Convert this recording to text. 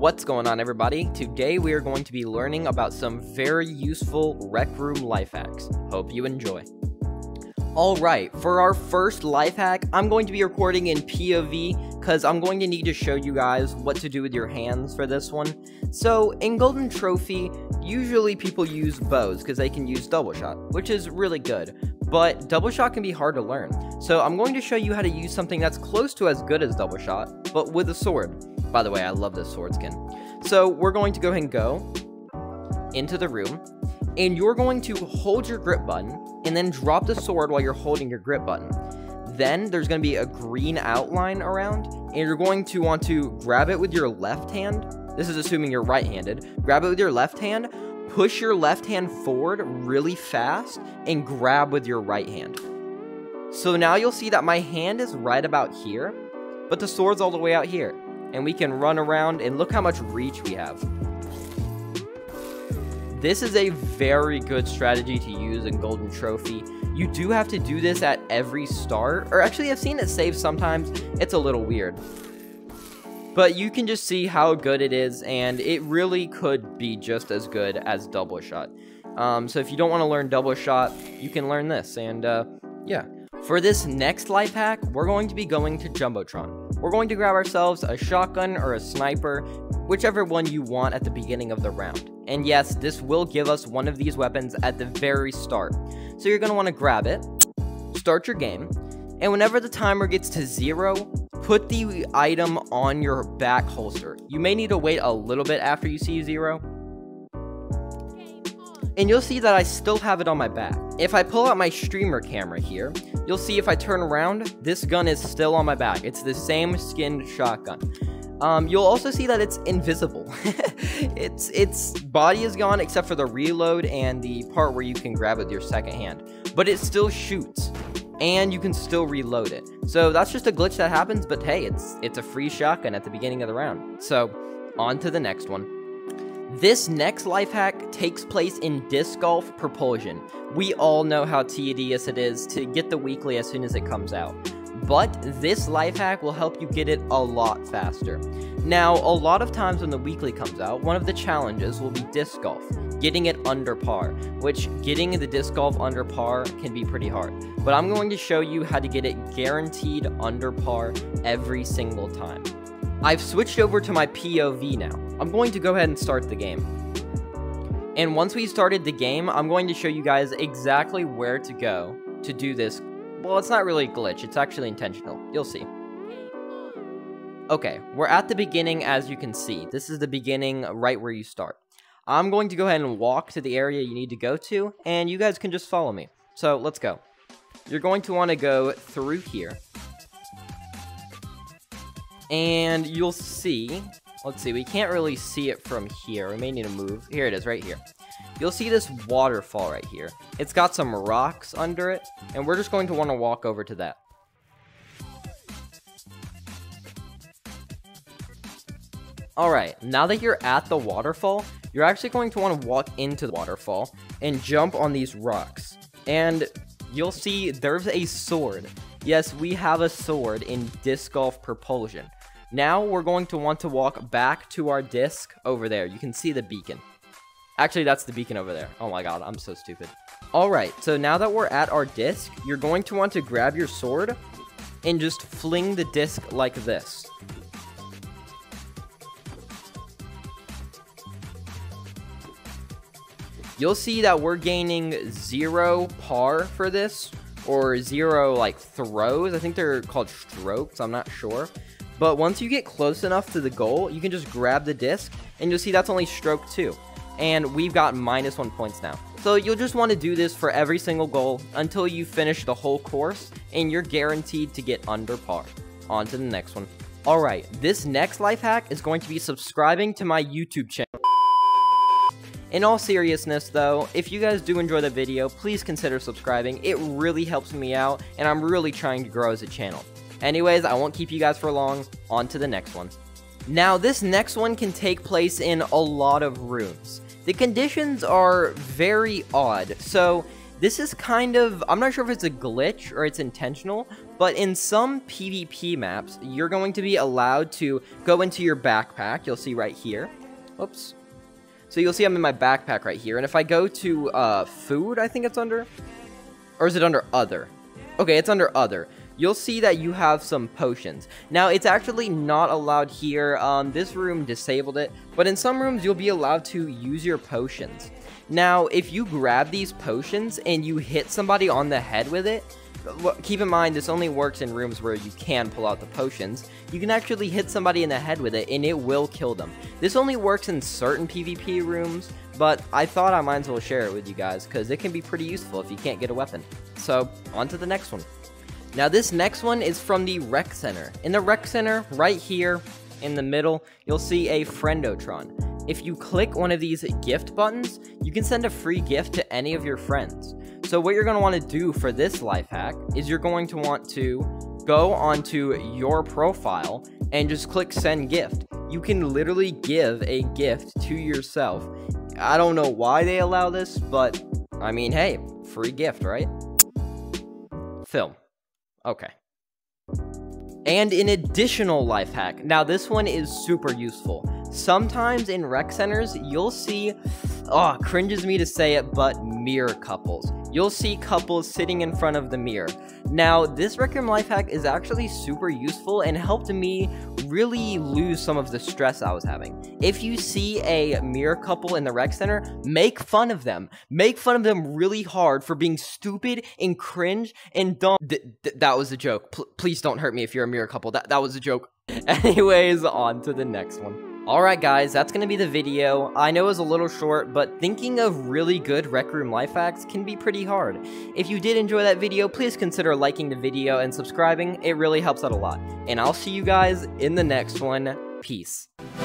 What's going on, everybody? Today we are going to be learning about some very useful Rec Room life hacks. Hope you enjoy. Alright, for our first life hack, I'm going to be recording in POV because I'm going to need to show you guys what to do with your hands for this one. So, in Golden Trophy, usually people use bows because they can use double shot, which is really good. But double shot can be hard to learn. So I'm going to show you how to use something that's close to as good as double shot, but with a sword. By the way, I love this sword skin. So we're going to go ahead and go into the room, and you're going to hold your grip button, and then drop the sword while you're holding your grip button. Then there's going to be a green outline around, and you're going to want to grab it with your left hand. This is assuming you're right-handed. Grab it with your left hand, push your left hand forward really fast, and grab with your right hand. So now you'll see that my hand is right about here, but the sword's all the way out here. And we can run around, and look how much reach we have. This is a very good strategy to use in Golden Trophy. You do have to do this at every start, or actually I've seen it save sometimes. It's a little weird. But you can just see how good it is, and it really could be just as good as double shot. So if you don't want to learn double shot, you can learn this, and yeah. For this next life hack, we're going to be going to Jumbotron. We're going to grab ourselves a shotgun or a sniper, whichever one you want at the beginning of the round. And yes, this will give us one of these weapons at the very start. So you're going to want to grab it, start your game, and whenever the timer gets to 0, put the item on your back holster. You may need to wait a little bit after you see 0. And you'll see that I still have it on my back. If I pull out my streamer camera here, you'll see if I turn around, this gun is still on my back. It's the same skinned shotgun. You'll also see that it's invisible. Its body is gone except for the reload and the part where you can grab it with your second hand. But it still shoots, and you can still reload it. So that's just a glitch that happens, but hey, it's a free shotgun at the beginning of the round. So, on to the next one. This next life hack takes place in Disc Golf Propulsion. We all know how tedious it is to get the weekly as soon as it comes out. But this life hack will help you get it a lot faster. Now, a lot of times when the weekly comes out, one of the challenges will be disc golf, getting it under par, which getting the disc golf under par can be pretty hard. But I'm going to show you how to get it guaranteed under par every single time. I've switched over to my POV now. I'm going to go ahead and start the game. And once we started the game, I'm going to show you guys exactly where to go to do this. Well, it's not really a glitch, it's actually intentional. You'll see. Okay, we're at the beginning, as you can see. This is the beginning right where you start. I'm going to go ahead and walk to the area you need to go to, and you guys can just follow me. So, let's go. You're going to want to go through here. And you'll see, let's see, we can't really see it from here. We may need to move. Here it is, right here. You'll see this waterfall right here. It's got some rocks under it, and we're just going to want to walk over to that. Alright, now that you're at the waterfall, you're actually going to want to walk into the waterfall and jump on these rocks. And you'll see there's a sword. Yes, we have a sword in Disc Golf Propulsion. Now we're going to want to walk back to our disc over there. You can see the beacon. Actually, that's the beacon over there. Oh my god, I'm so stupid. Alright, so now that we're at our disc, you're going to want to grab your sword and just fling the disc like this. You'll see that we're gaining 0 par for this, or 0 like throws. I think they're called strokes, I'm not sure. But once you get close enough to the goal, you can just grab the disc, and you'll see that's only stroke 2. And we've got -1 points now. So you'll just want to do this for every single goal until you finish the whole course, and you're guaranteed to get under par. On to the next one. Alright, this next life hack is going to be subscribing to my YouTube channel. In all seriousness though, if you guys do enjoy the video, please consider subscribing. It really helps me out, and I'm really trying to grow as a channel. Anyways, I won't keep you guys for long. On to the next one. Now, this next one can take place in a lot of rooms. The conditions are very odd, so this is kind of, I'm not sure if it's a glitch or it's intentional, but in some PvP maps, you're going to be allowed to go into your backpack. You'll see right here. Oops. So you'll see I'm in my backpack right here, and if I go to food, I think it's under, or is it under other? Okay, it's under other. You'll see that you have some potions. Now, it's actually not allowed here. This room disabled it, but in some rooms, you'll be allowed to use your potions. Now, if you grab these potions and you hit somebody on the head with it, keep in mind, this only works in rooms where you can pull out the potions. You can actually hit somebody in the head with it, and it will kill them. This only works in certain PvP rooms, but I thought I might as well share it with you guys, because it can be pretty useful if you can't get a weapon. So, on to the next one. Now, this next one is from the Rec Center. In the Rec Center, right here in the middle, you'll see a Friendotron. If you click one of these gift buttons, you can send a free gift to any of your friends. So what you're going to want to do for this life hack is you're going to want to go onto your profile and just click send gift. You can literally give a gift to yourself. I don't know why they allow this, but I mean, hey, free gift, right? Film. Okay. And an additional life hack. Now, this one is super useful. Sometimes in rec centers, you'll see, cringes me to say it, but mirror couples. You'll see couples sitting in front of the mirror. Now, this Rec Room life hack is actually super useful and helped me really lose some of the stress I was having. If you see a mirror couple in the rec center, make fun of them. Make fun of them really hard for being stupid and cringe and dumb. That was a joke. Please don't hurt me if you're a mirror couple. That was a joke. Anyways, on to the next one. Alright guys, that's going to be the video. I know it was a little short, but thinking of really good Rec Room life hacks can be pretty hard. If you did enjoy that video, please consider liking the video and subscribing. It really helps out a lot. And I'll see you guys in the next one. Peace.